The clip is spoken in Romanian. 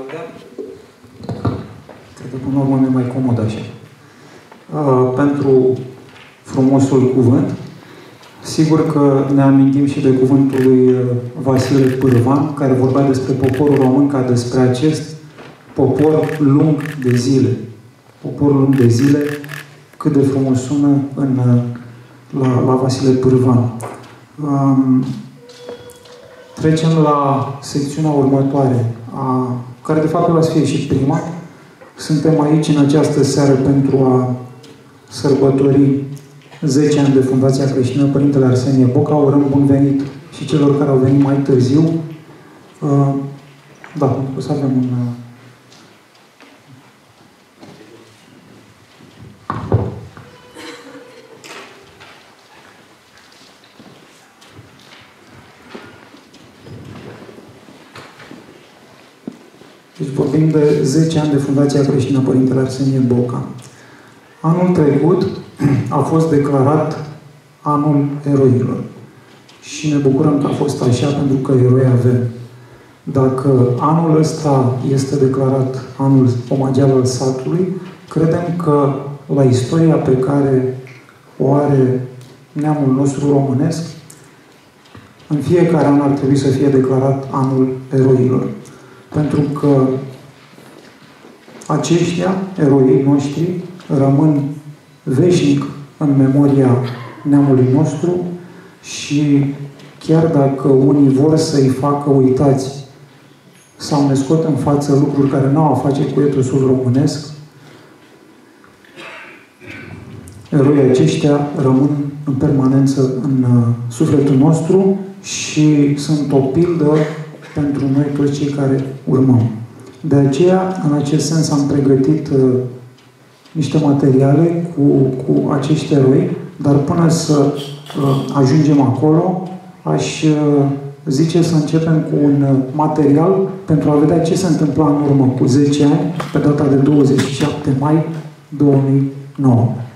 putea? Cred că până la urmă e mai comod așa. Pentru frumosul cuvânt, sigur că ne amintim și de cuvântul lui Vasile Pârvan, care vorbea despre poporul român ca despre acest popor lung de zile. Popor lung de zile, cât de frumos sună la Vasile Pârvan. Trecem la secțiunea următoare, care de fapt va să fie și prima. Suntem aici în această seară pentru a sărbători 10 ani de Fundația Creștină Părintele Arsenie Boca. Urăm bun venit și celor care au venit mai târziu. Da, o să avem un... Deci vorbim de 10 ani de Fundația Creștină Părintele Arsenie Boca. Anul trecut a fost declarat anul eroilor. Și ne bucurăm că a fost așa, pentru că eroi avem. Dacă anul ăsta este declarat anul omagial al satului, credem că la istoria pe care o are neamul nostru românesc, în fiecare an ar trebui să fie declarat anul eroilor. Pentru că aceștia, eroii noștri, rămân veșnic în memoria neamului nostru și chiar dacă unii vor să-i facă uitați sau ne scot în față lucruri care nu au a face cu etosul românesc, eroii aceștia rămân în permanență în sufletul nostru și sunt o pildă pentru noi toți cei care urmăm. De aceea, în acest sens, am pregătit niște materiale cu acești eroi, dar până să ajungem acolo, aș zice să începem cu un material pentru a vedea ce se întâmpla în urmă cu 10 ani, pe data de 27 mai 2009.